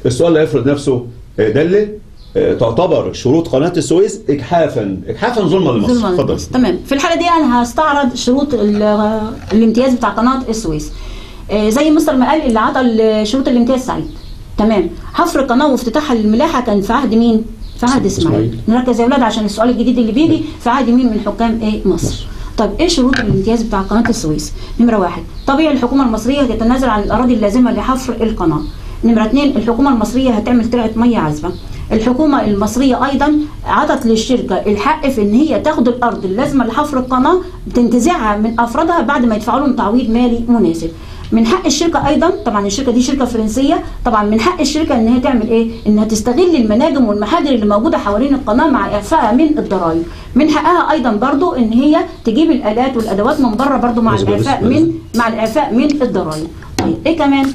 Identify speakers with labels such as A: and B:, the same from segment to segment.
A: السؤال لا يفرض نفسه دلل. تعتبر شروط قناة السويس إجحافا ظلما لمصر. اتفضل.
B: تمام. في الحالة دي أنا هستعرض شروط الامتياز بتاع قناة السويس. زي مستر ما قال اللي عطى شروط الامتياز سعيد. تمام. حفر القناة وافتتاحها للملاحة كان في عهد مين؟ في عهد إسماعيل. نركز يا أولاد عشان السؤال الجديد اللي بيجي، في عهد مين من حكام مصر؟ طيب ايه شروط الامتياز بتاع قناة السويس؟ نمرة 1، طبيعي الحكومة المصرية تتنازل عن الأراضي اللازمة لحفر القناة. نمرة 2، الحكومة المصرية هتعمل ترعة مية عذبة. الحكومة المصرية أيضا عطت للشركة الحق في إن هي تاخد الأرض اللازمة لحفر القناة بتنتزعها من أفرادها بعد ما يدفعوا لهم تعويض مالي مناسب. من حق الشركة أيضا، طبعا الشركة دي شركة فرنسية، طبعا من حق الشركة إن هي تعمل إيه؟ إنها تستغل المناجم والمحاجر اللي موجودة حوالين القناة مع إعفائها من الضرائب. من حقها أيضا برضو إن هي تجيب الآلات والأدوات من بره برضو مع الإعفاء من الضرائب. طيب إيه كمان؟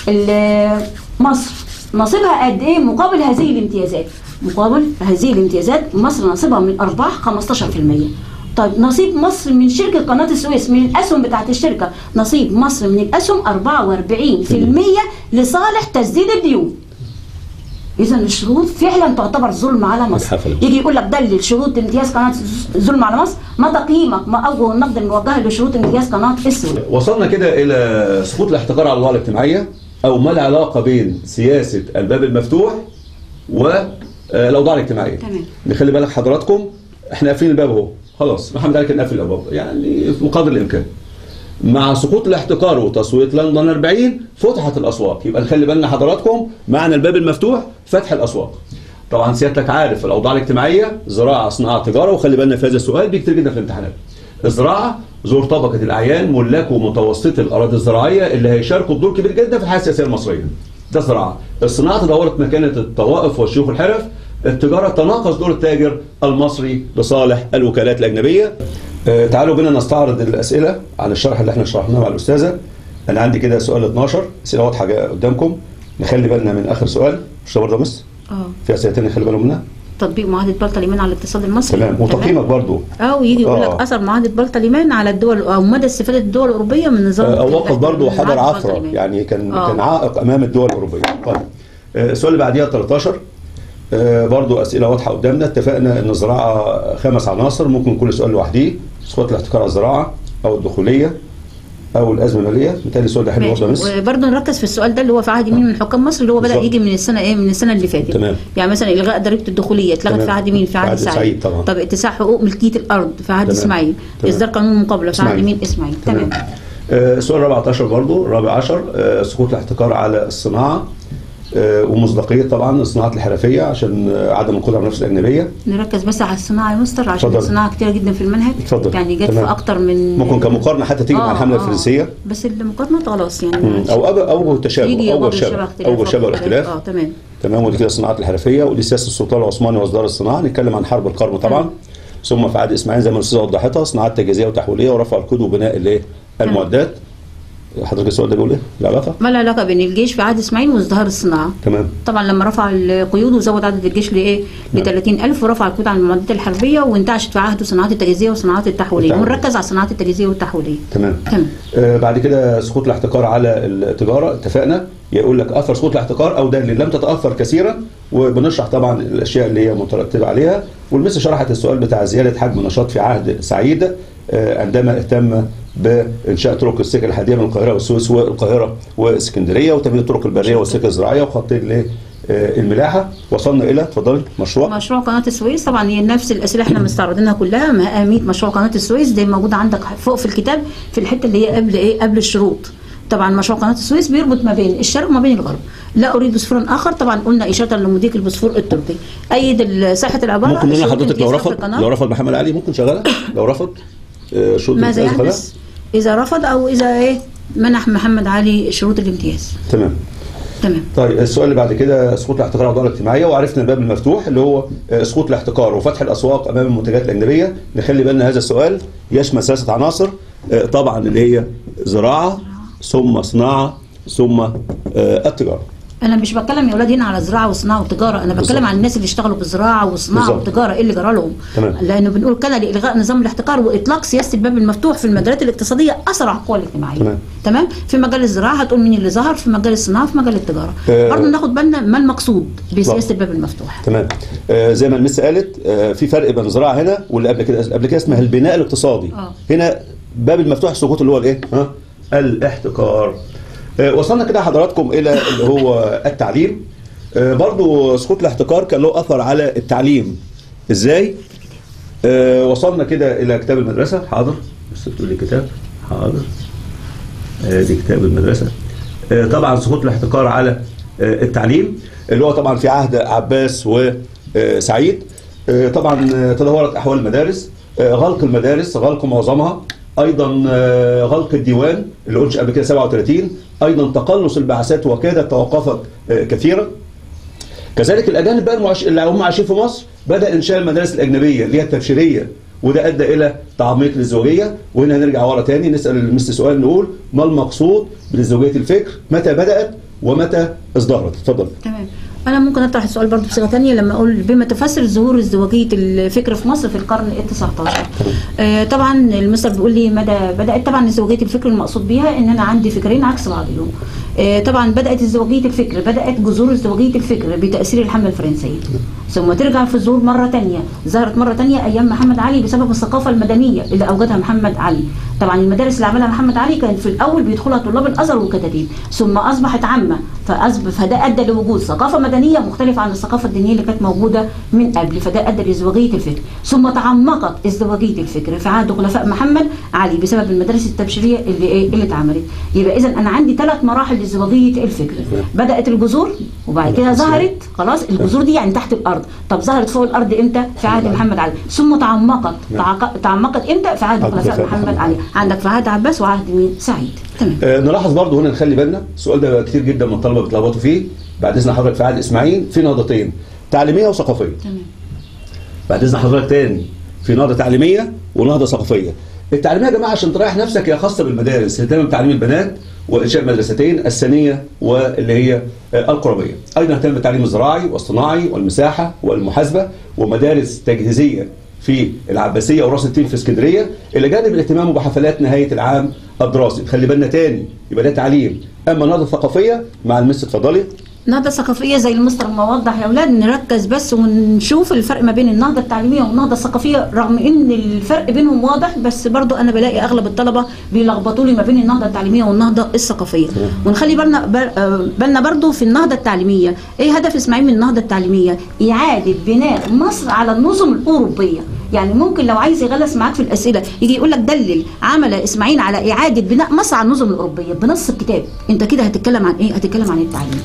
B: مصر نصيبها قد ايه مقابل هذه الامتيازات؟ مقابل هذه الامتيازات مصر نصيبها من الارباح 15%. طيب نصيب مصر من شركه قناه السويس من الاسهم بتاعت الشركه، نصيب مصر من الاسهم 44% لصالح تسديد الديون. اذا الشروط فعلا تعتبر ظلم على مصر. يجي يقول لك دلل شروط امتياز قناه ظلم على مصر، ما تقييمك ما اوجه النقد الموجهه لشروط امتياز قناه السويس.
A: وصلنا كده الى سقوط الاحتكار على الاوضاع الاجتماعيه، او ما العلاقه بين سياسه الباب المفتوح والاوضاع الاجتماعيه.
B: تمام.
A: نخلي بالك حضراتكم، احنا قافلين الباب اهو خلاص، محمد علي كان قافل الابواب يعني في قدر الامكان. مع سقوط الاحتكار وتصويت لندن 40 فتحت الاسواق، يبقى نخلي بالنا حضراتكم معنى الباب المفتوح فتح الاسواق. طبعا سيادتك عارف الاوضاع الاجتماعيه زراعه صناعه تجاره، وخلي بالنا في هذا السؤال بيجي كتير جدا في الامتحانات. الزراعه زور طبقه الاعيان ملاك ومتوسطي الاراضي الزراعيه اللي هيشاركوا بدور كبير جدا في الحياه السياسيه المصريه. ده زراعه. الصناعه تدورت مكانه الطوائف والشيوخ الحرف. التجاره تناقص دور التاجر المصري لصالح الوكالات الاجنبيه. تعالوا بنا نستعرض الاسئله عن الشرح اللي احنا شرحناه مع الاستاذه. انا عندي كده سؤال 12 اسئله واضحه قدامكم، نخلي بالنا من اخر سؤال. مش برضه بس؟ في اسئله ثانيه نخلي بالنا منها.
B: تطبيق معاهدة بلطة ليمان على الاقتصاد المصري.
A: تمام. وتقييمك برضه.
B: ويجي يقول لك اثر معاهدة بلطة ليمان على الدول او مدى استفادة الدول الاوروبيه من نظام
A: او وقف برضه حجر عثره، يعني كان عائق امام الدول الاوروبيه. طيب السؤال اللي بعديها 13 برضه اسئله واضحه قدامنا. اتفقنا ان الزراعه 5 عناصر، ممكن كل سؤال لوحده. سقوط الاحتكار على الزراعه او الدخوليه او الازمه الماليه. بالتالي السؤال ده حلو برضه يا مس.
B: وبرضه نركز في السؤال ده اللي هو في عهد مين من حكام مصر، اللي هو بدا يجي من السنه من السنه اللي فاتت.
A: تمام.
B: يعني مثلا الغاء ضريبه الدخوليه اتلغت في عهد مين؟ في عهد سعيد. طب اتساع حقوق ملكيه الارض في عهد اسماعيل. اصدار قانون المقابله في عهد مين؟ اسماعيل. تمام.
A: السؤال 14 برضه الرابع عشر، سقوط الاحتكار على الصناعه ومصداقيه طبعا الصناعات الحرفيه عشان عدم القدره على النفس الاجنبيه.
B: نركز بس على الصناعه يا مستر عشان فضل. الصناعه كتير جدا في المنهج.
A: اتفضل.
B: يعني جت في اكتر من
A: ممكن كمقارنه حتى تيجي مع الحمله الفرنسيه،
B: بس المقارنه خلاص يعني
A: او تشابه او شبه والاختلاف. تمام. ودي كده الصناعات الحرفيه، ودي سياسه السلطان العثماني واصدار الصناعه. نتكلم عن حرب القرن طبعا. ثم في عهد اسماعيل زي ما الاستاذه وضحتها صناعات تجهيزيه وتحويليه ورفع القيود وبناء المعدات. حضرتك السؤال ده بيقول ايه؟ العلاقه؟
B: ما العلاقه بين الجيش في عهد اسماعيل وازدهار الصناعه؟
A: تمام.
B: طبعا لما رفع القيود وزود عدد الجيش لايه؟ ل 30,000 ورفع القيود عن المعدات الحربيه وانتعشت في عهده صناعات التجهيزيه وصناعات التحويليه، ونركز على الصناعات التجهيزيه والتحويليه.
A: تمام. بعد كده سقوط الاحتكار على التجاره. اتفقنا يقول لك اثر سقوط الاحتكار او دليل لم تتاثر كثيرا، وبنشرح طبعا الاشياء اللي هي مترتبه عليها. والمس شرحت السؤال بتاع زياده حجم النشاط في عهد سعيد عندما اهتم بانشاء طرق السكه الحديديه من القاهره والسويس والقاهره واسكندريه، وتمهيد الطرق البريه والسكه الزراعيه وخطين للملاحه. وصلنا الى اتفضلي
B: مشروع قناه السويس. طبعا هي نفس الاسئله احنا مستعرضينها كلها. ما اهميه مشروع قناه السويس؟ دي موجوده عندك فوق في الكتاب في الحته اللي هي قبل الشروط. طبعا مشروع قناه السويس بيربط ما بين الشرق وما بين الغرب. لا اريد بوسفورا اخر، طبعا قلنا اشاره لمضيق البوسفور التركي. ايد صحه العباره.
A: ممكن هنا حضرتك لو رفض محمد علي ممكن شغاله لو رفض شروط
B: ماذا يحدث اذا رفض او اذا منح محمد علي شروط الامتياز؟
A: تمام. طيب السؤال اللي بعد كده سقوط الاحتكار على الأوضاع الاجتماعيه، وعرفنا الباب المفتوح اللي هو سقوط الاحتكار وفتح الاسواق امام المنتجات الاجنبيه. نخلي بالنا هذا السؤال يشمل 3 عناصر طبعا اللي هي زراعه ثم صناعه ثم التجاره.
B: انا مش بتكلم يا اولاد هنا على زراعه وصناعه وتجاره، انا بتكلم عن الناس اللي اشتغلوا بالزراعه والصناعه والتجاره، ايه اللي جرى لهم؟ لانه بنقول كده لالغاء نظام الاحتكار واطلاق سياسه الباب المفتوح في المجالات الاقتصاديه اسرع القوى الاجتماعيه. تمام. في مجال الزراعه هتقول مين اللي ظهر، في مجال الصناعه، في مجال التجاره. برضه ناخد بالنا ما المقصود بسياسه الباب المفتوح.
A: تمام. زي ما المس قالت في فرق بين الزراعه هنا واللي قبل كده اسمها البناء الاقتصادي. هنا باب المفتوح السقوط اللي هو الايه؟ الاحتكار. وصلنا كده حضراتكم الى اللي هو التعليم. برضو سقوط الاحتكار كان له اثر على التعليم. ازاي؟ وصلنا كده الى كتاب المدرسه. حاضر بس بتقول لي كتاب. حاضر دي كتاب المدرسه. طبعا سقوط الاحتكار على التعليم اللي هو طبعا في عهد عباس وسعيد. طبعا تدهورت احوال المدارس، غلق المدارس، غلق معظمها، ايضا غلق الديوان اللي قلتش قبل كده 37، ايضا تقلص البعثات وكادت توقفت كثيرا. كذلك الاجانب بقى اللي هم عايشين في مصر بدا انشاء المدارس الاجنبيه اللي هي التبشيريه، وده ادى الى تعميق للزوجيه. وهنا هنرجع ورا تاني نسال المس سؤال، نقول ما المقصود بزوجيه الفكر؟ متى بدات ومتى ازدهرت؟ اتفضل.
B: تمام. أنا ممكن أطرح السؤال برضه بصيغة ثانية لما أقول بما تفسر ظهور ازدواجية الفكر في مصر في القرن ال19. طبعا المستر بيقول لي مدى بدأت. طبعا ازدواجية الفكر المقصود بيها إن أنا عندي فكرين عكس بعضهم. طبعا بدأت ازدواجية الفكر، بدأت جذور ازدواجية الفكر بتأثير الحملة الفرنسية، ثم ترجع في الظهور مرة ثانية، ظهرت مرة ثانية أيام محمد علي بسبب الثقافة المدنية اللي أوجدها محمد علي. طبعا المدارس اللي عملها محمد علي كانت في الأول بيدخلها طلاب الأزهر والكتاتيب، ثم أصبحت عامة، فده أدى لوجود ثقافة مدنية مختلفة عن الثقافة الدينية اللي كانت موجودة من قبل، فده أدى لازدواجية الفكر. ثم تعمقت ازدواجية الفكر في عهد خلفاء محمد علي بسبب المدارس التبشيرية اللي اتعملت. يبقى إذا أنا عندي 3 مراحل لازدواجية الفكر. بدأت الجذور وبعد كده ظهرت خلاص الجذور دي يعني تحت الأرض. طب ظهرت فوق الأرض إمتى؟ في عهد محمد علي. ثم تعمقت إمتى؟ في عهد خلفاء محمد علي. عندك في عهد عباس وعهد مين؟ سعيد. تمام.
A: نلاحظ برضه هنا نخلي بالنا، السؤال ده كتير جدا من الطلبه بيتلخبطوا فيه. بعد اذن حضرتك في عهد اسماعيل في نهضتين، تعليميه وثقافيه.
B: تمام.
A: بعد اذن حضرتك تاني في نهضه تعليميه ونهضه ثقافيه. التعليميه يا جماعه عشان تريح نفسك هي خاصه بالمدارس، اهتمام بتعليم البنات وانشاء مدرستين، الثانيه واللي هي القربيه. ايضا اهتمام بالتعليم الزراعي والصناعي والمساحه والمحاسبه، ومدارس تجهيزيه في العباسيه وراس التين في اسكندريه، الى جانب الاهتمام بحفلات نهايه العام الدراسي. خلي بالنا تاني يبقى ده تعليم. اما النهضه الثقافيه مع المس اتفضلي.
B: النهضة الثقافية زي المستر ما وضح يا أولاد، نركز بس ونشوف الفرق ما بين النهضة التعليمية والنهضة الثقافية، رغم إن الفرق بينهم واضح، بس برضو أنا بلاقي أغلب الطلبة بيلخبطوا لي ما بين النهضة التعليمية والنهضة الثقافية. ونخلي بالنا برضو في النهضة التعليمية، إيه هدف إسماعيل من النهضة التعليمية؟ إعادة بناء مصر على النظم الأوروبية. يعني ممكن لو عايز يغلس معاك في الأسئلة يجي يقول لك دلل عمل إسماعيل على إعادة بناء مصر على النظم الأوروبية بنص الكتاب. أنت كده هتتكلم عن إيه؟ هتتكلم عن التعليم.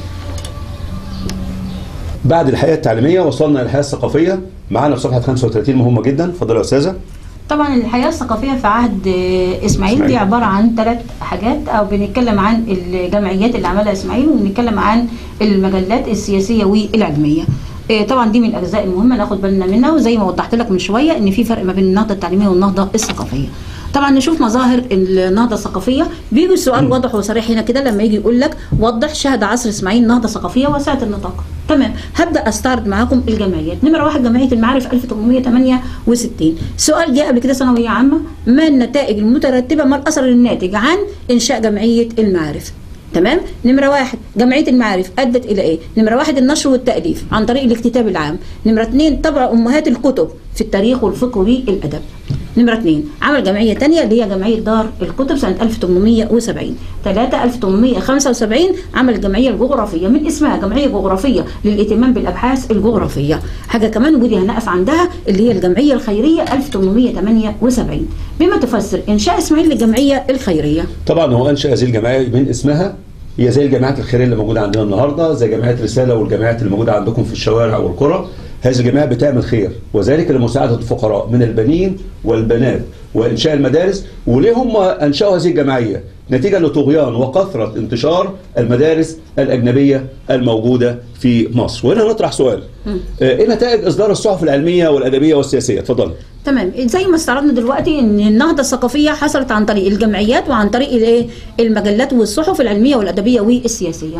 A: بعد الحياة التعليمية وصلنا للحياة الثقافية. معانا في صفحة 35 مهمة جدا. اتفضلي يا أستاذة.
B: طبعا الحياة الثقافية في عهد إسماعيل دي عبارة عن 3 حاجات، أو بنتكلم عن الجمعيات اللي عملها إسماعيل، وبنتكلم عن المجلات السياسية والعلمية. طبعا دي من الأجزاء المهمة ناخد بالنا منها، وزي ما وضحت لك من شوية إن في فرق ما بين النهضة التعليمية والنهضة الثقافية. طبعا نشوف مظاهر النهضه الثقافيه. بيجي السؤال واضح وصريح هنا كده لما يجي يقول لك وضح شهد عصر اسماعيل نهضه ثقافيه واسعه النطاق. تمام. هبدا استعرض معاكم الجمعيات. نمره 1 جمعيه المعارف 1868. سؤال جاء قبل كده ثانويه عامه، ما النتائج المترتبه، ما الاثر الناتج عن انشاء جمعيه المعارف؟ تمام. نمرة 1 جمعية المعارف أدت إلى إيه؟ نمرة 1 النشر والتأليف عن طريق الاكتتاب العام. نمرة 2 طبع أمهات الكتب في التاريخ والفقه والأدب. نمرة 2 عمل جمعية تانية اللي هي جمعية دار الكتب سنة 1870. 3 1875 عمل الجمعية الجغرافية، من اسمها جمعية جغرافية للاهتمام بالأبحاث الجغرافية. حاجة كمان ودي هنقف عندها اللي هي الجمعية الخيرية 1878. بما تفسر إنشاء إسماعيل للجمعية الخيرية؟
A: طبعا هو أنشأ هذه الجمعية من اسمها، هي زي الجماعات الخيريه اللي موجوده عندنا النهارده، زي جمعيات رساله والجمعيات اللي موجوده عندكم في الشوارع والقرى. هذه الجماعات بتعمل خير، وذلك لمساعده الفقراء من البنين والبنات وانشاء المدارس. وليه هم انشاوا هذه الجمعيه؟ نتيجه لطغيان وكثره انتشار المدارس الاجنبيه الموجوده في مصر. وهنا نطرح سؤال، ايه نتائج اصدار الصحف العلميه والادبيه والسياسيه؟ اتفضل.
B: تمام. زي ما استعرضنا دلوقتي ان النهضه الثقافيه حصلت عن طريق الجمعيات وعن طريق المجلات والصحف العلميه والادبيه والسياسيه.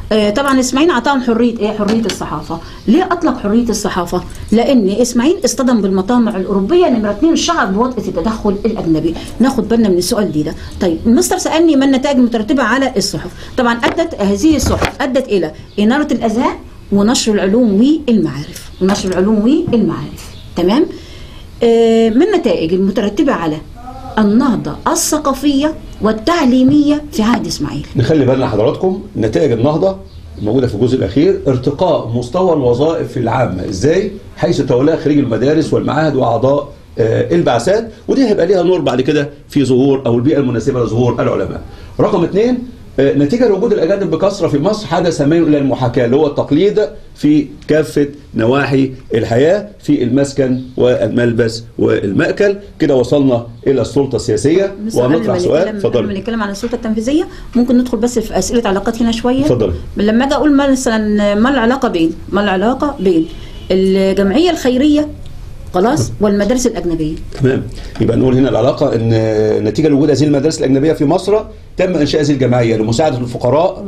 B: طبعا اسماعيل اعطاهم حريه ايه؟ حريه الصحافه. ليه اطلق حريه الصحافه؟ لان اسماعيل اصطدم بالمطامع الاوروبيه. نمره 2 الشعب بوطأة التدخل الاجنبي. ناخد بالنا من السؤال ده. طيب المستر سالني ما النتائج المترتبه على الصحف؟ طبعا ادت هذه الصحف ادت الى اناره الاذهان ونشر العلوم والمعارف. ونشر العلوم والمعارف. تمام؟ من النتائج المترتبه على النهضه الثقافيه والتعليميه في عهد اسماعيل.
A: نخلي بالنا حضراتكم نتائج النهضه موجوده في الجزء الاخير. ارتقاء مستوى الوظائف العامه ازاي؟ حيث تولى خريج المدارس والمعاهد واعضاء البعثات، ودي هيبقى ليها نور بعد كده في ظهور او البيئه المناسبه لظهور العلماء. رقم 2 نتيجه لوجود الاجانب بكثره في مصر حدث ميل الى المحاكاه اللي هو التقليد في كافه نواحي الحياه في المسكن والملبس والمأكل. كده وصلنا الى السلطه السياسيه وهنطرح سؤال. اتفضل.
B: لما نتكلم عن السلطه التنفيذيه ممكن ندخل بس في اسئله علاقات هنا شويه.
A: اتفضل.
B: لما اجي اقول مثلا ما العلاقه بين الجمعيه الخيريه خلاص والمدارس الاجنبيه.
A: تمام. يبقى نقول هنا العلاقه ان نتيجه لوجود هذه المدارس الاجنبيه في مصر تم انشاء هذه الجمعيه لمساعده الفقراء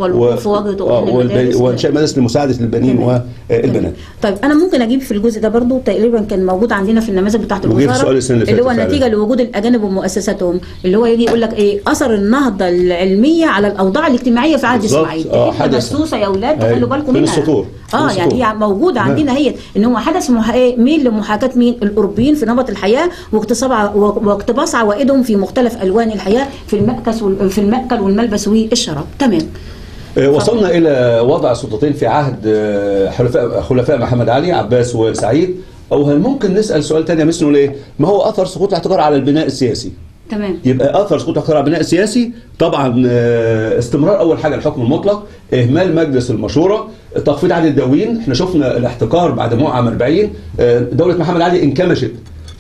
A: وانشاء مدارس لمساعده البنين والبنات.
B: طيب انا ممكن اجيب في الجزء ده برضو تقريبا كان موجود عندنا في النماذج بتاعه الوزاره اللي هو نتيجه لوجود الاجانب ومؤسساتهم اللي هو يجي يقول لك ايه اثر النهضه العلميه على الاوضاع الاجتماعيه في عهد اسماعيل.
A: حدث
B: يا اولاد تخلوا بالكم منها.
A: السطور.
B: يعني هي موجوده عندنا هي ان هو حدث ميل لمحاكاه مين؟ الاوروبيين في نمط الحياه واقتباس عوائدهم في مختلف الوان الحياه في المأكل والملبس والشراب. تمام.
A: وصلنا الى وضع السلطتين في عهد خلفاء محمد علي عباس وسعيد. او هل ممكن نسال سؤال ثاني مثل نقول ايه؟ ما هو اثر سقوط الاحتكار على البناء السياسي؟
B: تمام.
A: يبقى اثر سقوط الاحتكار على البناء السياسي طبعا استمرار اول حاجه الحكم المطلق، اهمال مجلس المشوره، تخفيض عدد الدواوين. احنا شفنا الاحتكار بعد موعى 40 دوله محمد علي انكمشت،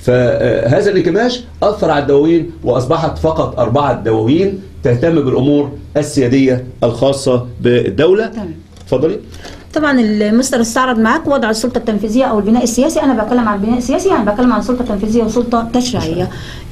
A: فهذا الانكماش اثر على الدواوين واصبحت فقط 4 دواوين تهتم بالامور السياديه الخاصه بالدوله.
B: تمام.
A: اتفضلي.
B: طبعا المستر استعرض معاك وضع السلطه التنفيذيه او البناء السياسي. انا بتكلم عن البناء السياسي، يعني بتكلم عن سلطه تنفيذيه وسلطه تشريعيه.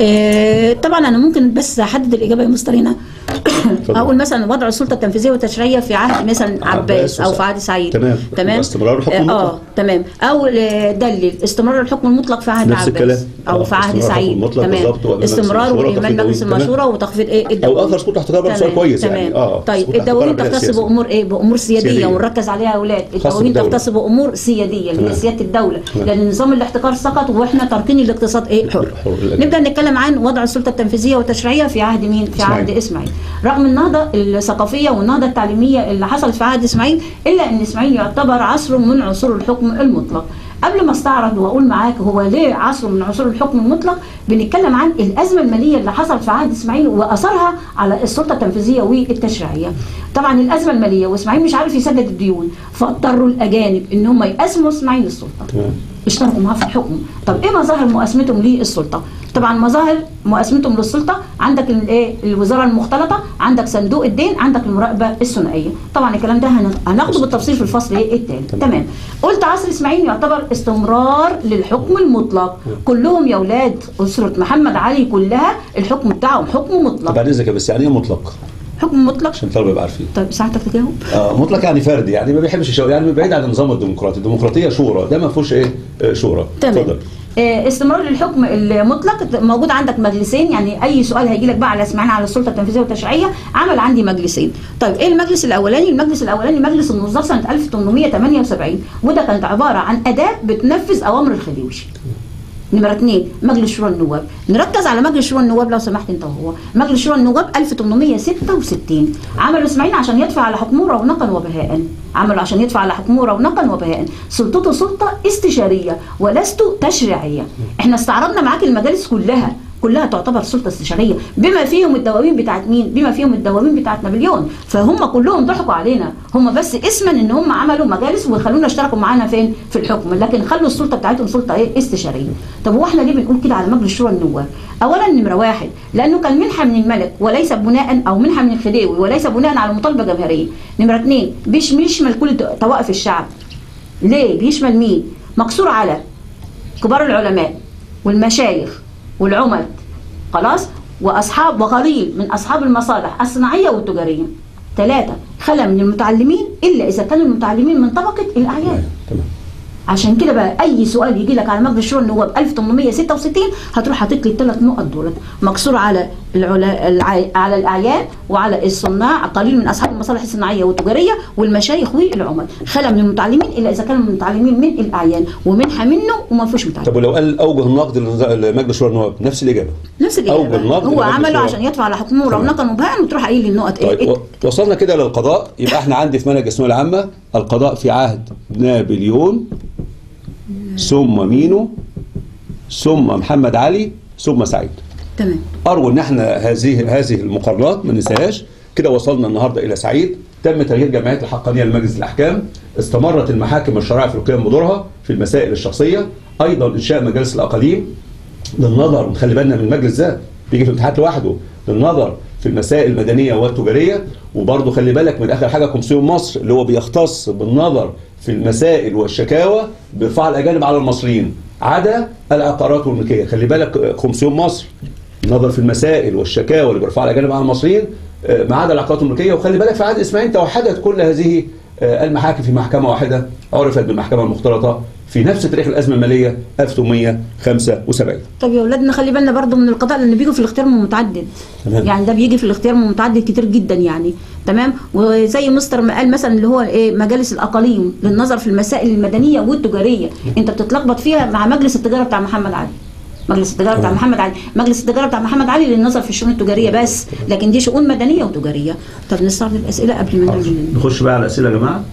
B: طبعا انا ممكن بس احدد الاجابه يا مستر هنا. اقول مثلا وضع السلطه التنفيذيه والتشريعيه في عهد مثلا عباس او في عهد سعيد.
A: تمام. استمرار الحكم المطلق.
B: تمام. او دلل استمرار الحكم المطلق في عهد عباس او في عهد سعيد. تمام. استمرار واهمال مجلس المشوره وتخفيض الدواوين.
A: او اثر سقوط الاحتكار برضه سؤال كويس يعني.
B: طيب الدواوين تختص بامور ايه؟ بامور سياديه ونركز عليها يا اولاد. الدواوين تختص بامور سياديه اللي هي سياده الدوله، لان نظام الاحتكار سقط واحنا تاركين الاقتصاد حر. نبدا نتكلم عن وضع السلطه التنفيذيه والتشريعيه في عهد مين؟ في عهد اسماعيل. رغم النهضه الثقافيه والنهضه التعليميه اللي حصلت في عهد اسماعيل، الا ان اسماعيل يعتبر عصر من عصور الحكم المطلق. قبل ما استعرض واقول معاك هو ليه عصر من عصور الحكم المطلق، بنتكلم عن الازمه الماليه اللي حصلت في عهد اسماعيل واثرها على السلطه التنفيذيه والتشريعيه. طبعا الازمه الماليه واسماعيل مش عارف يسدد الديون، فاضطروا الاجانب ان هم يقسموا اسماعيل السلطه. اشتركوا معاه في الحكم. طب ايه مظاهر مقاسمتهم للسلطه؟ طبعا مظاهر مقاسمتهم للسلطه عندك الوزاره المختلطه، عندك صندوق الدين، عندك المراقبه الثنائيه. طبعا الكلام ده هناخده بالتفصيل في الفصل الثالث. تمام. قلت عصر اسماعيل يعتبر استمرار للحكم المطلق. كلهم يا اولاد اسره محمد علي كلها الحكم بتاعهم حكم مطلق.
A: بعد اذنك بس يعني ايه مطلق؟
B: حكم مطلق
A: عشان الطلبه يبقى عارفين.
B: طيب ساعتك تجاوب.
A: مطلق يعني فردي، يعني ما بيحبش الشورى، يعني بعيد عن النظام الديمقراطي. الديمقراطيه شورى، ده ما فيهوش شورى.
B: تمام. استمرار للحكم المطلق موجود عندك مجلسين، يعني اي سؤال هيجي لك بقى على اسماعيل على السلطه التنفيذيه والتشريعيه عمل عندي مجلسين. طيب ايه المجلس الاولاني؟ المجلس الاولاني مجلس النظار سنه 1878، وده كانت عباره عن اداه بتنفذ اوامر الخديوي. نمرة 2 مجلس شورى النواب. نركز على مجلس شورى النواب لو سمحت انت وهو. مجلس شورى النواب 1866 عملوا اسماعيل عشان يدفع على حكمه رونقا وبهاء. عملوا عشان يدفع على حكمه رونقا وبهاء. سلطته سلطه استشاريه ولست تشريعيه. احنا استعرضنا معاك المجالس كلها تعتبر سلطه استشاريه، بما فيهم الدواوين بتاعت مين؟ بما فيهم الدواوين بتاعت نابليون. فهم كلهم ضحكوا علينا، هم بس اسما ان هم عملوا مجالس وخلونا اشتركوا معانا فين؟ في الحكم، لكن خلوا السلطه بتاعتهم سلطه استشاريه. طب هو احنا ليه بنقول كده على مجلس شورى النواب؟ اولا نمره 1 لانه كان منحه من الملك وليس بناء، او منحه من الخديوي وليس بناء على مطالبه جماهيريه. نمره 2 بيشمل كل طوائف الشعب. ليه؟ بيشمل مين؟ مقصور على كبار العلماء والمشايخ والعمد خلاص، واصحاب وقليل من اصحاب المصالح الصناعيه والتجاريه. 3 خلى من المتعلمين الا اذا كانوا المتعلمين من طبقه الاعيان.
A: تمام.
B: عشان كده بقى اي سؤال يجي لك على مجلس الشورى اللي هو ب 1866 هتروح حاطط لي ال3 نقط دولت مكسور على على الاعيان وعلى الصناع، قليل من اصحاب المصالح الصناعيه والتجاريه والمشايخ والعمال. خلى من المتعلمين الا اذا كانوا المتعلمين من الاعيان ومنحه منه وما فيش متعلم.
A: طب ولو قال اوجه النقد لمجلس شورى النواب نفس الاجابه؟
B: نفس الاجابه.
A: اوجه النقد
B: هو عمله عشان يدفع على حكمه رونقا وبهاء وتروح قايل لي النقط
A: طيب
B: ايه.
A: وصلنا كده للقضاء. يبقى احنا عندي في منهج الثانويه العامه القضاء في عهد نابليون ثم مينو ثم محمد علي ثم سعيد.
B: تمام.
A: ارجو ان احنا هذه المقارنات ما ننساهاش. كده وصلنا النهارده الى سعيد. تم تغيير جمعيات الحقانيه لمجلس الاحكام. استمرت المحاكم الشرعيه في القيام بدورها في المسائل الشخصيه. ايضا انشاء مجالس الاقاليم للنظر، خلي بالنا من المجلس ده بيجي في الامتحانات لوحده، للنظر في المسائل المدنيه والتجاريه. وبرضه خلي بالك من اخر حاجه كومسيون مصر اللي هو بيختص بالنظر في المسائل والشكاوى بإرفاع الأجانب على المصريين عدا العقارات والملكية. خلي بالك كومسيون مصر نظر في المسائل والشكاوى اللي بإرفاع الأجانب على المصريين ما عدا العقارات والملكية. وخلي بالك في عهد إسماعيل توحدت كل هذه المحاكم في محكمة واحدة عرفت بالمحكمة المختلطة في نفس تاريخ الأزمة المالية 1875.
B: طب يا اولاد نخلي بالنا برضو من القضاء لان بيجوا في الاختيار متعدد.
A: تمام.
B: يعني ده بيجي في الاختيار متعدد كتير جدا يعني. تمام. وزي مستر ما قال مثلا اللي هو ايه مجالس الاقاليم للنظر في المسائل المدنيه والتجاريه انت بتتلخبط فيها مع مجلس التجاره بتاع محمد علي. مجلس التجاره بتاع محمد علي، مجلس التجاره بتاع محمد علي للنظر في الشؤون التجاريه بس، لكن دي شؤون مدنيه وتجاريه. طب نستعرض الاسئله قبل ما
A: نخش بقى على الاسئله يا جماعه.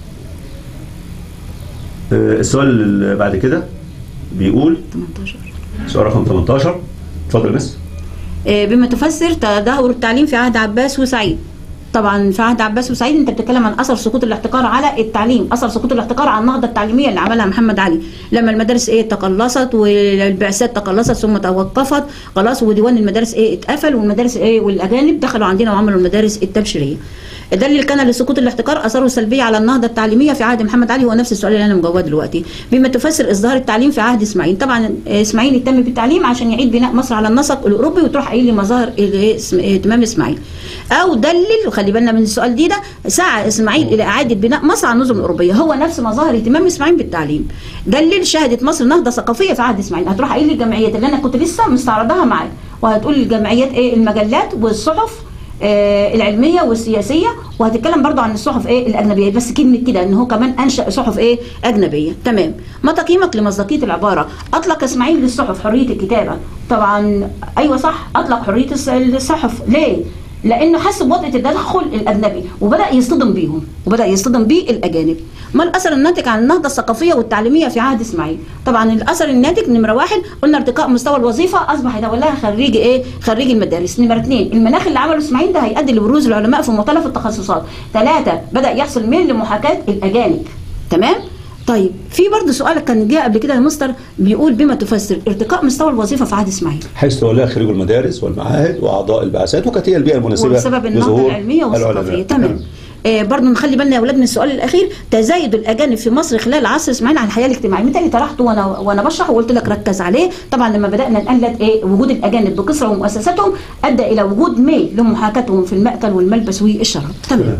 A: السؤال اللي بعد كده بيقول
B: 18
A: سؤال رقم 18. اتفضل يا مس.
B: بما تفسر تدهور التعليم في عهد عباس وسعيد. طبعا في عهد عباس وسعيد انت بتتكلم عن اثر سقوط الاحتكار على التعليم، اثر سقوط الاحتكار على النهضه التعليميه اللي عملها محمد علي لما المدارس تقلصت والبعثات تقلصت ثم توقفت خلاص وديوان المدارس اتقفل والمدارس والاجانب دخلوا عندنا وعملوا المدارس التبشيريه. ده اللي كان لسقوط الاحتكار اثاره سلبيه على النهضه التعليميه في عهد محمد علي. هو نفس السؤال اللي انا مجاوباه دلوقتي. بما تفسر ازدهار التعليم في عهد اسماعيل. طبعا اسماعيل اهتم بالتعليم عشان يعيد بناء مصر على النسق الاوروبي وتروح قايل لي مظاهر اهتمام اسماعيل. او دلل وخلي بالنا من السؤال ده سعى اسماعيل الى اعاده بناء مصر على النظم الاوروبيه. هو نفس مظاهر اهتمام اسماعيل بالتعليم. دلل شهدت مصر نهضه ثقافيه في عهد اسماعيل. هتروح قايل لي الجمعيات اللي انا كنت لسه مستعرضاها معاك وهتقول الجمعيات المجلات والصحف العلميه والسياسيه وهتتكلم برضو عن الصحف الاجنبيه بس كلمه كده ان هو كمان انشا صحف اجنبيه. تمام. ما تقييمك لمصداقيه العباره اطلق اسماعيل للصحف حريه الكتابه؟ طبعا ايوه صح اطلق حريه الصحف. ليه؟ لانه حس بوضع التدخل الاجنبي وبدا يصطدم بيهم وبدا يصطدم بالاجانب. ما الاثر الناتج عن النهضه الثقافيه والتعليميه في عهد اسماعيل؟ طبعا الاثر الناتج نمره 1 قلنا ارتقاء مستوى الوظيفه اصبح يتولاها خريج المدارس. نمره 2 المناخ اللي عمله اسماعيل ده هيؤدي لبروز العلماء في مختلف التخصصات. 3 بدا يحصل ميل لمحاكاه الاجانب. تمام. طيب في برضه سؤال كان جه قبل كده يا مستر بيقول بما تفسر ارتقاء مستوى الوظيفه في عهد اسماعيل
A: حيث تولى خريج المدارس والمعاهد واعضاء البعثات وكانت هي البيئه المناسبه
B: بسبب النهضه العلميه والثقافيه. تمام. برضه نخلي بالنا يا اولاد من السؤال الاخير تزايد الاجانب في مصر خلال عصر اسماعيل عن الحياه الاجتماعيه. متى طرحته وانا بشرح وقلت لك ركز عليه. طبعا لما بدانا نقلد وجود الاجانب بكثره ومؤسساتهم ادى الى وجود ميل لمحاكاتهم في المأكل والملبس والشراب. تمام.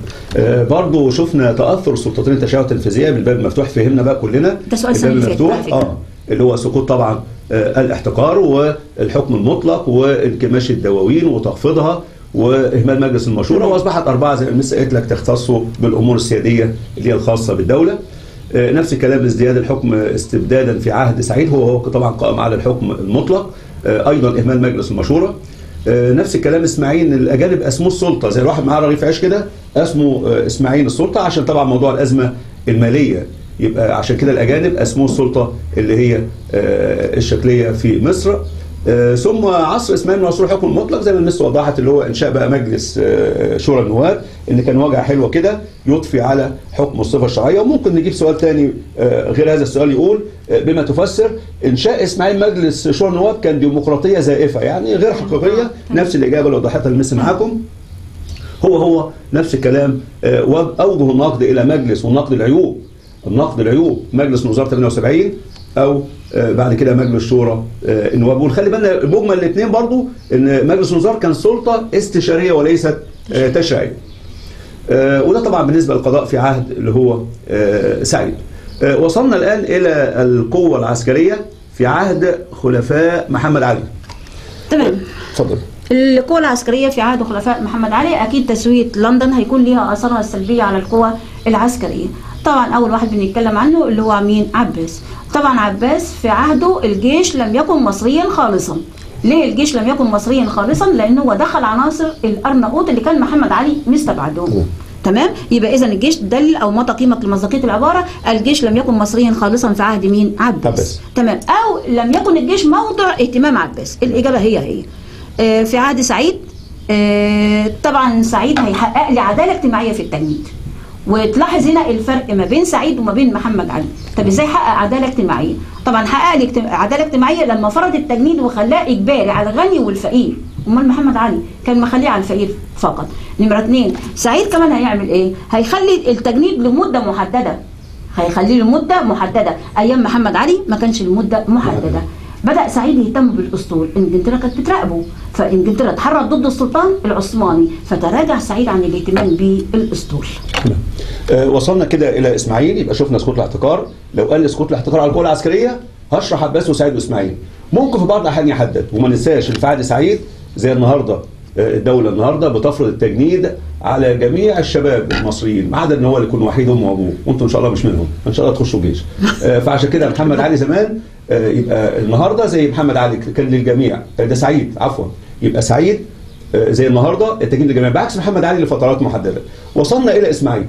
A: برضه شفنا تاثر السلطتين التشريعيه والتنفيذيه بالباب المفتوح. فهمنا بقى كلنا
B: ده سؤال السنه اللي فاتت
A: اللي هو سقوط طبعا الاحتكار والحكم المطلق وانكماش الدواوين وتخفيضها واهمال مجلس المشوره واصبحت 4 زي ما المس قالت لك تختصوا بالامور السياديه اللي هي الخاصه بالدوله. نفس الكلام ازدياد الحكم استبدادا في عهد سعيد هو طبعا قائم على الحكم المطلق. ايضا اهمال مجلس المشوره. نفس الكلام اسماعيل الاجانب اسموه السلطه زي الواحد معاه رغيف عيش كده اسمه اسماعيل السلطه عشان طبعا موضوع الازمه الماليه يبقى عشان كده الاجانب اسموه السلطه اللي هي الشكليه في مصر. ثم عصر اسماعيل من عصور الحكم المطلق زي ما المس وضحت اللي هو انشاء بقى مجلس شورى النواب ان كان واجهه حلوه كده يضفي على حكم الصفه الشرعيه. وممكن نجيب سؤال ثاني غير هذا السؤال يقول بما تفسر انشاء اسماعيل مجلس شورى النواب كان ديمقراطيه زائفه يعني غير حقيقيه. نفس الاجابه اللي وضحتها المس معاكم هو نفس الكلام. اوجه النقد الى مجلس والنقد العيوب مجلس من وزاره 78 او بعد كده مجلس شورى النواب. ونخلي بالنا مجمل الاثنين برضو ان مجلس الوزراء كان سلطه استشاريه وليست تشريعيه. وده طبعا بالنسبه للقضاء في عهد اللي هو سعيد. وصلنا الان الى القوه العسكريه في عهد خلفاء محمد علي.
B: تمام.
A: اتفضل.
B: القوة العسكرية في عهد خلفاء محمد علي، أكيد تسوية لندن هيكون ليها آثارها السلبية على القوة العسكرية. طبعا أول واحد بنتكلم عنه اللي هو مين؟ عباس. طبعا عباس في عهده الجيش لم يكن مصريا خالصا. ليه الجيش لم يكن مصريا خالصا؟ لأنه هو دخل عناصر الأرناؤوط اللي كان محمد علي مستبعدهم. تمام. يبقى اذا الجيش دل او ما قيمه لمصداقيه العباره الجيش لم يكن مصريا خالصا في عهد مين؟ عباس. تمام. او لم يكن الجيش موضع اهتمام عباس. الاجابه هي في عهد سعيد. طبعا سعيد هيحقق لي عداله اجتماعيه في التجنيد. وتلاحظ هنا الفرق ما بين سعيد وما بين محمد علي. طب ازاي حقق عداله اجتماعيه؟ طبعا حقق لي عداله اجتماعيه لما فرض التجنيد وخلاه اجباري على الغني والفقير. امال محمد علي كان مخليه على الفقير فقط. نمره 2 سعيد كمان هيعمل ايه؟ هيخلي التجنيد لمده محدده. هيخليه لمده محدده. ايام محمد علي ما كانش المده محدده. بدأ سعيد يهتم بالأسطول. انجلترا كانت بتراقبه، فانجلترا اتحرك ضد السلطان العثماني، فتراجع سعيد عن الاهتمام بالأسطول.
A: وصلنا كده إلى إسماعيل. يبقى شفنا سقوط الاحتكار. لو قال سقوط الاحتكار على القوى العسكرية هشرح عباس وسعيد وإسماعيل. ممكن في بعض الأحيان يحدد، وما ننساش في عهد سعيد زي النهارده الدولة النهارده بتفرض التجنيد على جميع الشباب المصريين، ما عدا ان هو اللي يكون وحيد امه وابوه، وانتم ان شاء الله مش منهم، ان شاء الله تخشوا الجيش. فعشان كده محمد علي زمان يبقى النهارده زي محمد علي كان للجميع، ده سعيد عفوا، يبقى سعيد زي النهارده التجنيد للجميع، بعكس محمد علي لفترات محدده. وصلنا الى اسماعيل.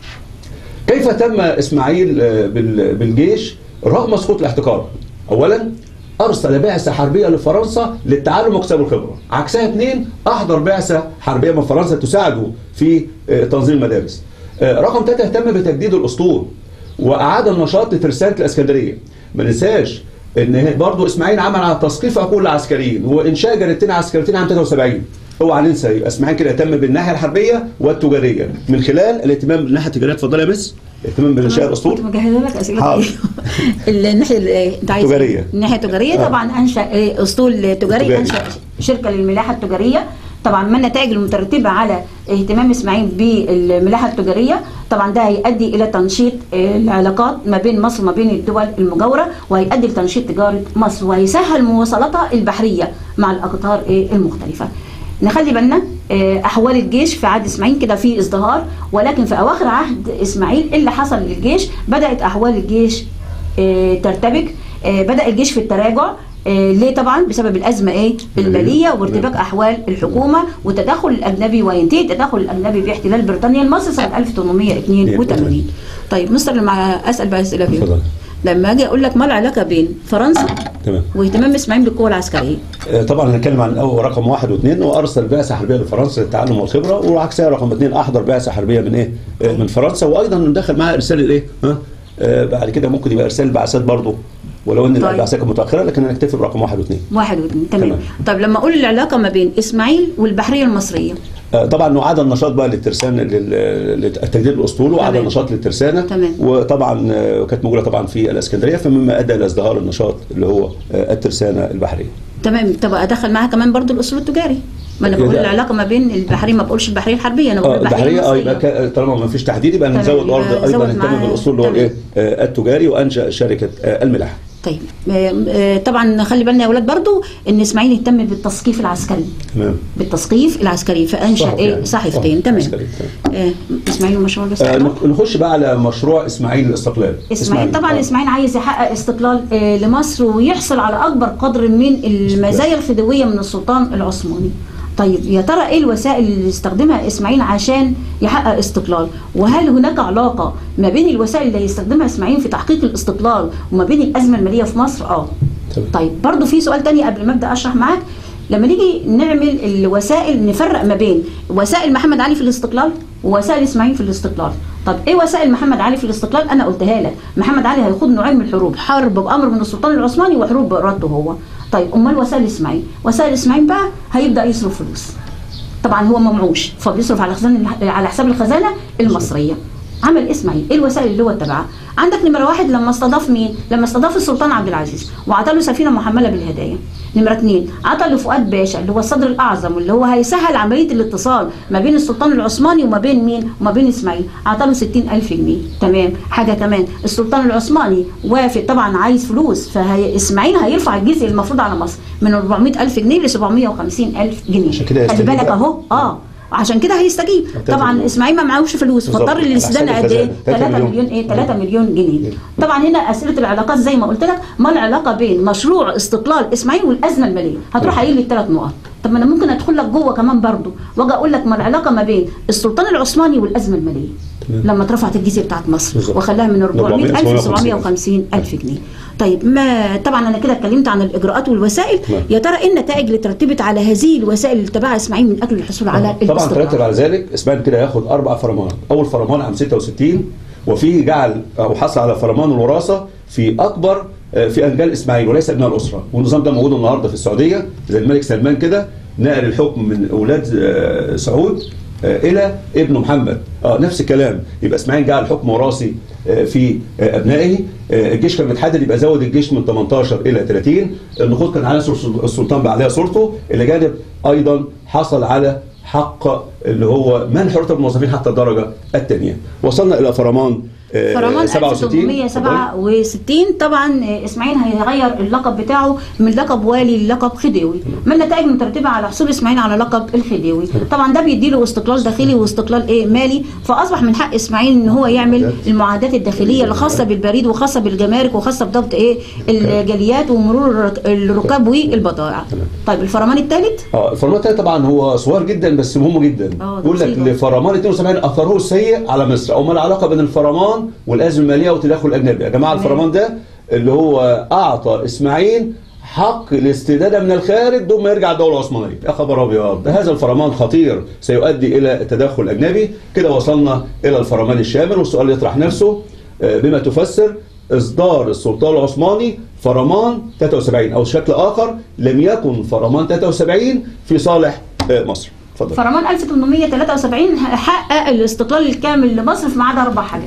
A: كيف تم اسماعيل بالجيش رغم سقوط الاحتكار؟ اولا أرسل بعثة حربية لفرنسا للتعلم واكتساب الخبرة، عكسها 2 أحضر بعثة حربية من فرنسا تساعده في تنظيم المدارس. رقم 3 اهتم بتجديد الأسطول وأعاد النشاط لترسانة الإسكندرية. ما ننساش إن برضه إسماعيل عمل على تثقيف عقول العسكريين وإنشاء جريدتين عسكريتين عام 73. اوعى ننسى، يبقى اسماعيل كده اهتم بالناحية الحربية والتجارية من خلال الاهتمام بالناحية التجارية. اتفضلي يا مس. اهتمام بانشاء الاسطول.
B: كنت مجهزه لك اسئله الناحيه
A: التجاريه.
B: الناحيه التجاريه طبعا انشا اسطول تجاري، انشا شركه للملاحه التجاريه. طبعا ما النتائج المترتبه على اهتمام اسماعيل بالملاحه التجاريه؟ طبعا ده هيؤدي الى تنشيط العلاقات ما بين مصر وما بين الدول المجاوره، وهيؤدي لتنشيط تجاره مصر، وهيسهل مواصلاتها البحريه مع الاقطار المختلفه. نخلي بالنا احوال الجيش في عهد اسماعيل كده في ازدهار، ولكن في اواخر عهد اسماعيل اللي حصل للجيش بدات احوال الجيش ترتبك. بدا الجيش في التراجع. ليه؟ طبعا بسبب الازمه الماليه وارتباك احوال الحكومه والتدخل الاجنبي، وينتهي التدخل الاجنبي باحتلال بريطانيا لمصر سنه 1882. طيب مستر اسال بقى اسئله فيه. لما اجي اقول لك ما العلاقه بين فرنسا
A: تمام
B: واهتمام اسماعيل بالقوه العسكريه؟
A: طبعا هنتكلم عن رقم 1 و2، وارسل بعثه حربيه لفرنسا للتعلم والخبره، وعكسها رقم 2 احضر بعثه حربيه من من فرنسا، وايضا ندخل معاها ارسال بعد كده ممكن يبقى ارسال بعثات برضه، ولو ان البعثات كانت متاخره، لكن هنكتفي برقم 1 و2.
B: 1 و2 تمام. طب لما اقول العلاقه ما بين اسماعيل والبحريه المصريه؟
A: طبعا نعاد النشاط بقى للترسانه لتجديد الاسطول، وعاد النشاط للترسانه. وطبعا كانت موجوده طبعا في الاسكندريه، فمما ادى الى ازدهار النشاط اللي هو الترسانه البحريه.
B: تمام. طب ادخل معاها كمان برضو الاسطول التجاري؟ ما انا بقول العلاقه ما بين البحريه، ما بقولش البحريه الحربيه، انا بقول البحريه المصريه.
A: يبقى طالما ما فيش تحديد يبقى نزود ايضا نهتم بالاسطول اللي هو التجاري، وانشا شركه الملاحه.
B: طيب طبعا خلي بالنا يا اولاد برضو ان اسماعيل اهتم بالتثقيف العسكري.
A: تمام.
B: بالتثقيف العسكري فانشا صحيفتين. تمام. اسماعيل ومشروع الاستقلال.
A: نخش بقى على مشروع اسماعيل الاستقلال.
B: اسماعيل طبعا اسماعيل عايز يحقق استقلال لمصر ويحصل على اكبر قدر من المزايا الخديويه من السلطان العثماني. طيب يا ترى ايه الوسائل اللي استخدمها اسماعيل عشان يحقق استقلال؟ وهل هناك علاقه ما بين الوسائل اللي هيستخدمها اسماعيل في تحقيق الاستقلال وما بين الازمه الماليه في مصر؟ طيب برضو في سؤال تاني قبل ما ابدا اشرح معاك. لما نيجي نعمل الوسائل نفرق ما بين وسائل محمد علي في الاستقلال ووسائل اسماعيل في الاستقلال. طب ايه وسائل محمد علي في الاستقلال؟ انا قلتها لك، محمد علي هيخوض نوعين من الحروب، حرب بامر من السلطان العثماني وحروب بارادته هو. طيب امال وسائل اسماعيل؟ وسائل اسماعيل بقى هيبدا يصرف فلوس. طبعا هو ممعوش، فبيصرف على حساب الخزانه المصريه. عمل اسماعيل ايه الوسائل اللي هو اتبعها؟ عندك نمره واحد لما استضاف مين؟ لما استضاف السلطان عبد العزيز وعطى له سفينه محمله بالهدايا. نمره اثنين عطى لفؤاد باشا اللي هو الصدر الاعظم واللي هو هيسهل عمليه الاتصال ما بين السلطان العثماني وما بين مين؟ وما بين اسماعيل، عطى له 60,000 جنيه. تمام. حاجه كمان السلطان العثماني وافق طبعا عايز فلوس، فاسماعيل هيرفع الجزء المفروض على مصر من 400,000 جنيه ل 750,000 جنيه. خلي بالك اهو عشان كده هيستجيب. طبعا اسماعيل ما معهوش فلوس فاضطر للاستدانه قد ايه؟ 3 مليون ايه؟ 3 مليون جنيه. طبعا هنا اسئله العلاقات زي ما قلت لك، ما العلاقه بين مشروع استقلال اسماعيل والازمه الماليه؟ هتروح قايل لي ال3 نقط. طب ما انا ممكن ادخل لك جوه كمان برضه واجي اقول لك ما العلاقه ما بين السلطان العثماني والازمه الماليه لما اترفعت الجزيه بتاعت مصر وخلاها من 400,000 ل 750,000 جنيه. طيب ما طبعا انا كده اتكلمت عن الاجراءات والوسائل. يا ترى ايه النتائج اللي ترتبت على هذه الوسائل اللي اتبعها اسماعيل من اجل الحصول على
A: طبعا ترتب على ذلك اسماعيل كده ياخد 4 فرمانات. اول فرمان عام 66 وفيه جعل او حصل على فرمان الوراثه في اكبر في انجال اسماعيل وليس ابناء الاسره، والنظام ده موجود النهارده في السعوديه زي الملك سلمان كده نقل الحكم من اولاد سعود الى ابنه محمد. نفس الكلام، يبقى اسماعيل جعل الحكم وراثي في ابنائه. الجيش كان متحدد يبقى زود الجيش من 18 الى 30. النقود كان على السلطان بقى عليها صورته. الى جانب ايضا حصل على حق اللي هو منح رتب الموظفين حتى الدرجه الثانيه. وصلنا الى فرمان
B: 1867. طبعا اسماعيل هيغير اللقب بتاعه من لقب والي للقب خديوي. ما النتائج المترتبه على حصول اسماعيل على لقب الخديوي؟ طبعا ده بيديله استقلال داخلي واستقلال مالي، فاصبح من حق اسماعيل ان هو يعمل المعاهدات الداخليه الخاصه بالبريد وخاصه بالجمارك وخاصه بضبط الجاليات ومرور الركاب والبضائع. طيب الفرمان الثالث؟
A: الفرمان الثالث طبعا هو صغير جدا بس مهم جدا. بيقول لك لفرمان 72 اثره السيء على مصر، او ما العلاقه بين الفرمان والازمه الماليه والتدخل الاجنبي. يا جماعه الفرمان ده اللي هو اعطى اسماعيل حق الاستداده من الخارج دون ما يرجع الدوله العثمانيه. يا خبر ابيض، هذا الفرمان خطير سيؤدي الى التدخل الاجنبي. كده وصلنا الى الفرمان الشامل، والسؤال يطرح نفسه بما تفسر اصدار السلطان العثماني فرمان 73 او شكل اخر لم يكن فرمان 73 في صالح مصر. اتفضل.
B: فرمان 1873 حقق الاستقلال الكامل لمصر في ما عدا 4 حاجات.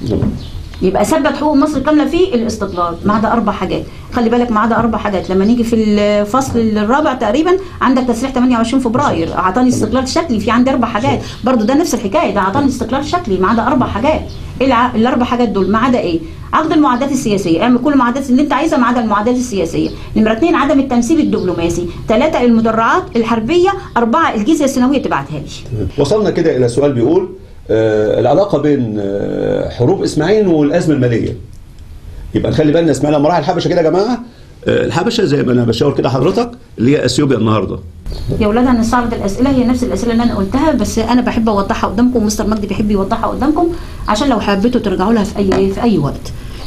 B: يبقى ثبت حقوق مصر كامله في الاستقلال ما عدا 4 حاجات. خلي بالك ما عدا 4 حاجات. لما نيجي في الفصل الرابع تقريبا عندك تسريح 28 فبراير اعطاني استقلال شكلي، في عندي 4 حاجات برضو ده نفس الحكايه، ده اعطاني استقلال شكلي ما عدا 4 حاجات. ال4 حاجات دول ما عدا ايه؟ عقد المعاهدات السياسيه، اعمل كل المعاهدات اللي انت عايزها ما عدا المعاهدات السياسيه. نمره 2 عدم التمثيل الدبلوماسي. 3 المدرعات الحربيه. 4 الجزيه السنويه تبعتها لي.
A: وصلنا كده الى سؤال بيقول العلاقه بين حروب اسماعيل والازمه الماليه. يبقى نخلي بالنا اسماعيل لما راح الحبشه كده يا جماعه، الحبشه زي ما انا بشاور كده حضرتك اللي هي اثيوبيا النهارده.
B: يا اولاد هنستعرض الاسئله، هي نفس الاسئله اللي انا قلتها بس انا بحب اوضحها قدامكم ومستر مجدي بيحب يوضحها قدامكم عشان لو حبيتوا ترجعوا لها في اي وقت.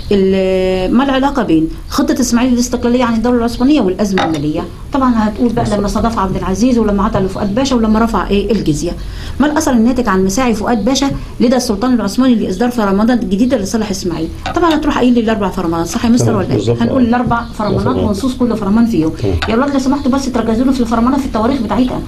B: ما العلاقه بين خطه اسماعيل الاستقلاليه عن الدوله العثمانيه والازمه الماليه؟ طبعا هتقول بقى لما استضاف عبد العزيز ولما عطى لفؤاد باشا ولما رفع الجزيه. ما الاثر الناتج عن مساعي فؤاد باشا لدى السلطان العثماني لاصدار فرمانات جديده لصالح اسماعيل؟ طبعا هتروح قايل لي ال4 فرمانات، صح يا مستر ولا ايه؟ هنقول ال4 فرمانات ونصوص كل فرمان فيهم. يا اولاد لو سمحتوا بس تركزوا له في الفرمانات في التواريخ بتاعتها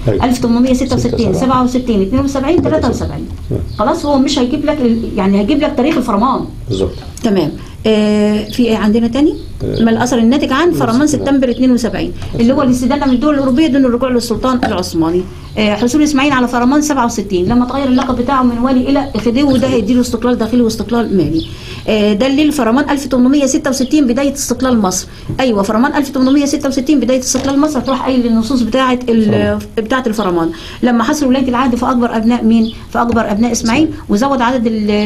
B: 1866 77 72 73. خلاص هو مش هيجيب لك يعني هيجيب لك تاريخ الفرمان بالظبط. تمام. في ايه عندنا تاني؟ ما الاثر الناتج عن فرمان سبتمبر 72 اللي هو الاستدانه من الدول الاوروبيه دون الرجوع للسلطان العثماني. حصول اسماعيل على فرمان 67 لما تغير اللقب بتاعه من والي الى خديوي وده هيديله استقلال داخلي واستقلال مالي. دليل فرمان 1866 بدايه استقلال مصر. ايوه فرمان 1866 بدايه استقلال مصر هتروح قايل النصوص بتاعه الفرمان. لما حصل ولايه العهد في اكبر ابناء مين؟ في اكبر ابناء اسماعيل وزود عدد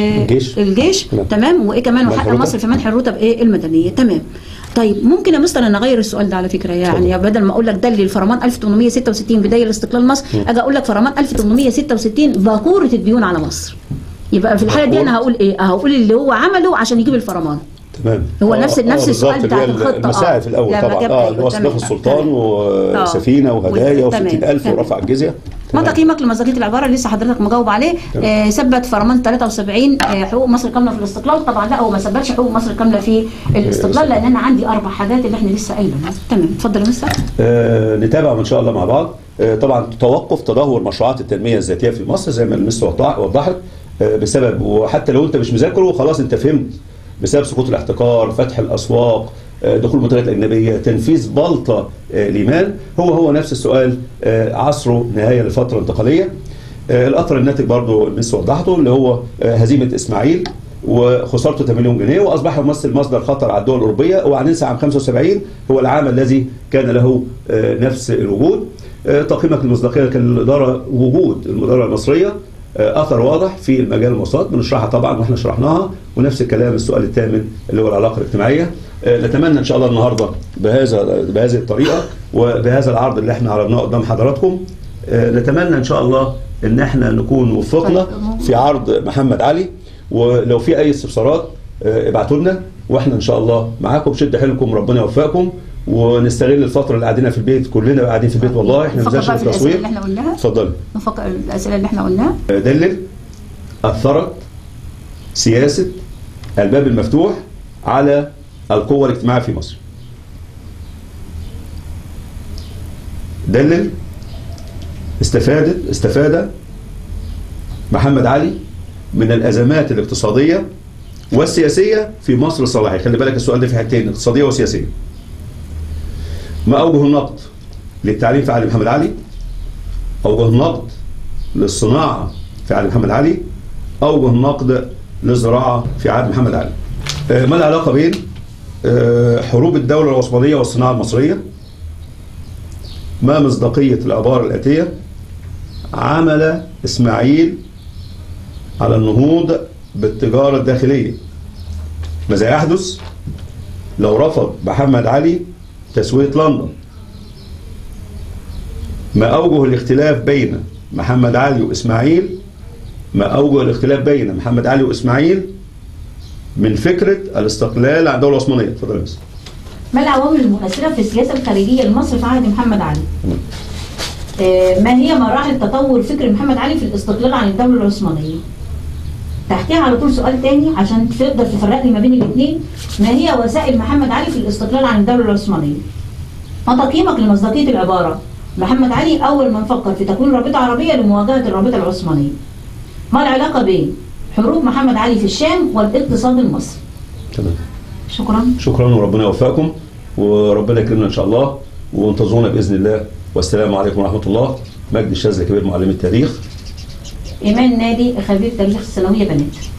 B: الجيش. تمام. وايه كمان وحق مصر في منح الرتب المدنيه. تمام. طيب ممكن يا مستر انا اغير السؤال ده على فكره، يعني بدل ما اقول لك دليل فرمان 1866 بدايه لاستقلال مصر اجي اقول لك فرمان 1866 باكوره الديون على مصر. يبقى في الحاله دي انا هقول ايه؟ هقول اللي هو عمله عشان يجيب الفرمان. تمام. هو نفس السؤال بتاع الخطه.
A: المساعي في الاول طبعا اللي هو استضاف السلطان وسفينه وهدايا و60,000 ورفع الجزيه.
B: ما تقييمك لمصداقيه العباره اللي لسه حضرتك مجاوب عليه؟ ثبت فرمان 73 حقوق مصر كامله في الاستقلال. طبعا لا هو ما ثبتش حقوق مصر كامله في الاستقلال لان انا عندي 4 حاجات اللي احنا لسه قايلينها. تمام. اتفضل يا مستر.
A: نتابع ان شاء الله مع بعض. طبعا توقف تدهور مشروعات التنميه الذاتيه في مصر زي ما المستر وضحت. بسبب، وحتى لو انت مش مذاكره خلاص انت فهمت، بسبب سقوط الاحتكار، فتح الاسواق، دخول المنتجات الاجنبيه، تنفيذ بلطه الايمان، هو نفس السؤال عصره نهايه للفتره الانتقاليه. الاثر الناتج برضه المس وضحته، اللي هو هزيمه اسماعيل وخسارته 8 مليون جنيه، واصبح يمثل مصدر خطر على الدول الاوروبيه. وهننسى عام 75 هو العام الذي كان له نفس الوجود. تقييمك للمصداقيه كان الاداره، وجود الاداره المصريه اثر واضح في المجال المواصلات، بنشرحها طبعا واحنا شرحناها، ونفس الكلام السؤال الثامن اللي هو العلاقه الاجتماعيه. نتمنى ان شاء الله النهارده بهذه الطريقه وبهذا العرض اللي احنا عرضناه قدام حضراتكم، نتمنى ان شاء الله ان احنا نكون وفقنا في عرض محمد علي. ولو في اي استفسارات ابعتوا لنا، واحنا ان شاء الله معاكم، شد حيلكم، ربنا يوفقكم، ونستغل الفتره اللي قاعدين في البيت، كلنا قاعدين في البيت والله احنا بنذاكر في التصوير. اتفضلي.
B: نفكر الاسئله اللي احنا قلناها.
A: دلل اثرت سياسه الباب المفتوح على القوه الاجتماعيه في مصر. دلل استفاد محمد علي من الازمات الاقتصاديه والسياسيه في مصر الصلاحيه. خلي بالك السؤال ده في حاجتين، اقتصاديه وسياسيه. ما اوجه النقد للتعليم في عهد محمد علي؟ اوجه النقد للصناعه في عهد محمد علي؟ اوجه النقد للزراعه في عهد محمد علي؟ ما العلاقه بين حروب الدوله العثمانيه والصناعه المصريه؟ ما مصداقيه العباره الاتيه: عمل اسماعيل على النهوض بالتجارة الداخلية؟ ماذا يحدث لو رفض محمد علي تسوية لندن؟ ما أوجه الاختلاف بين محمد علي وإسماعيل؟ ما أوجه الاختلاف بين محمد علي وإسماعيل من فكرة الاستقلال عن الدولة العثمانية؟ اتفضل يا مس.
B: ما العوامل المؤثرة في السياسة الخارجية لمصر في عهد محمد علي؟ ما هي مراحل تطور فكر محمد علي في الاستقلال عن الدولة العثمانية؟ تحتيها على طول سؤال تاني عشان تقدر تفرق لي ما بين الاثنين. ما هي وسائل محمد علي في الاستقلال عن الدولة العثمانية؟ ما تقييمك لمصداقية العبارة محمد علي أول من فكر في تكوين رابطة عربية لمواجهة الرابطة العثمانية؟ ما العلاقة بين حروب محمد علي في الشام والاقتصاد المصري؟
A: تمام.
B: شكرا
A: وربنا يوفقكم وربنا يكرمنا إن شاء الله، وانتظرونا بإذن الله. والسلام عليكم ورحمة الله. مجدي الشاذلي كبير معلم التاريخ.
B: إيمان نادي خبير تاريخ الثانوية بنات.